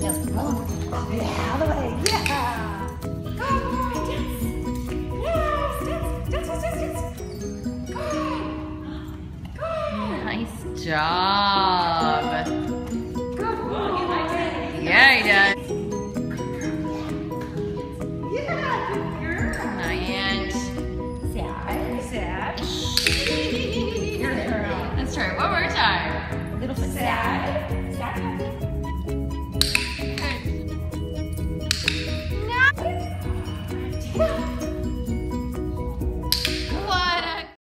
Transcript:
Just one. Yeah, all the way. Yeah. Go, boy, dance. Yes, dance. Good. Nice job. Good boy. He likes it. Yeah, he does. Yeah, good girl. And Sad. let's try it one more time. Little bit sad.